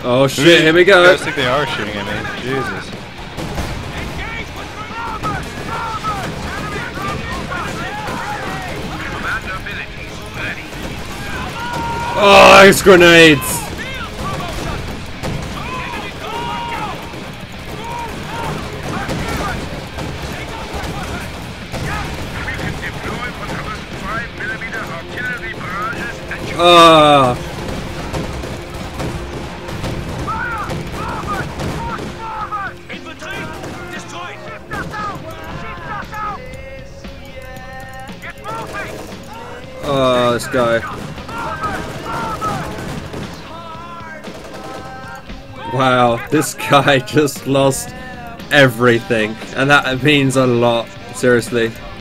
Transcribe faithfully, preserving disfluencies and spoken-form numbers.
Oh shit, here we go. I just think they are shooting at me. Jesus. Oh, it's grenades! Ah. Oh, this guy. Wow, this guy just lost everything, and that means a lot, seriously.